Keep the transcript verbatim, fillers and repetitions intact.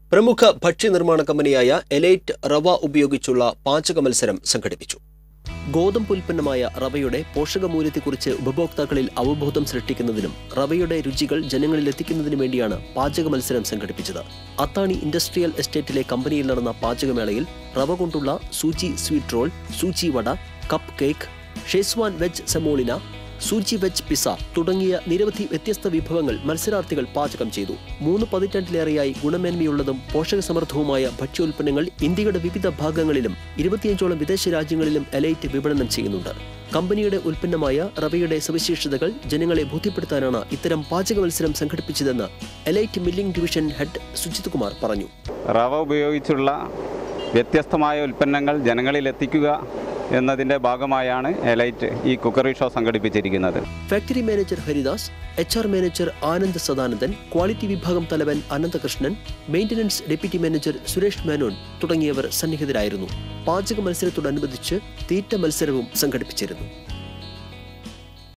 പ്രമുഖ ഭക്ഷ്യനിർമ്മാണ കമ്പനിയായ എലൈറ്റ് റവ ഉപയോഗിച്ചുള്ള പാചക മത്സരം സംഘടിപ്പിച്ചു. ഗോതമ്പ് ഉൽപ്പന്നമായ റവയുടെ പോഷകമൂല്യത്തെക്കുറിച്ച് ഉപഭോക്താക്കളിൽ അവബോധം സൃഷ്ടിക്കുന്നതിനും റവയുടെ രുചികൾ ജനങ്ങളിൽ എത്തിക്കുന്നതിനു വേണ്ടിയാണ് പാചക മത്സരം സംഘടിപ്പിച്ചത്. അത്താണി ഇൻഡസ്ട്രിയൽ എസ്റ്റേറ്റിലെ കമ്പനിയിൽ നടന്ന പാചകമേളയിൽ റവ കൊണ്ടുള്ള സൂചി sweet roll, sooji vada, cupcake, Schezwan veg semolina, sooji veg pizza തുടങ്ങിയ നിരവധി വ്യത്യസ്ത വിഭവങ്ങൾ മത്സരാർത്ഥികൾ പാചകം ചെയ്തു. മൂന്ന് പതിറ്റാണ്ടിലേറെയായി ഗുണമേന്മയുള്ളതും പോഷകസമൃദ്ധവുമായ ഭക്ഷ്യോൽപ്പന്നങ്ങൾ ഇന്ത്യയുടെ വിവിധ ഭാഗങ്ങളിലും ഇരുപത്തിയഞ്ചോളം വിദേശ രാജ്യങ്ങളിലും എലൈറ്റ് വിപണനം ചെയ്യുന്നുണ്ട്. കമ്പനിയുടെ ഉൽപ്പന്നമായ റവയുടെ സവിശേഷതകൾ ജനങ്ങളെ ബോധ്യപ്പെടുത്താനാണ് ഇത്തരം പാചക മത്സരം സംഘടിപ്പിച്ചതെന്ന് Elite milling division head Sujith Kumar പറഞ്ഞു. റവ ഉപയോഗിച്ചുള്ള വ്യത്യസ്തമായ ഉൽപ്പന്നങ്ങൾ ജനങ്ങളിൽ എത്തിക്കുക എന്നതിന്റെ ഭാഗമായാണ് എലൈറ്റ് ഈ കുക്കറി ഷോ സംഘടിപ്പിച്ചിരിക്കുന്നത്. Factory manager Haridas, H R manager Anand Sadanandan, quality വിഭാഗം തലവൻ Ananthakrishnan, maintenance deputy manager Suresh Menon തുടങ്ങിയവർ സന്നിഹിതരായിരുന്നു. പാചക മത്സരത്തോടനുബന്ധിച്ച് തീറ്റ മത്സരവും സംഘടിപ്പിച്ചിരുന്നു.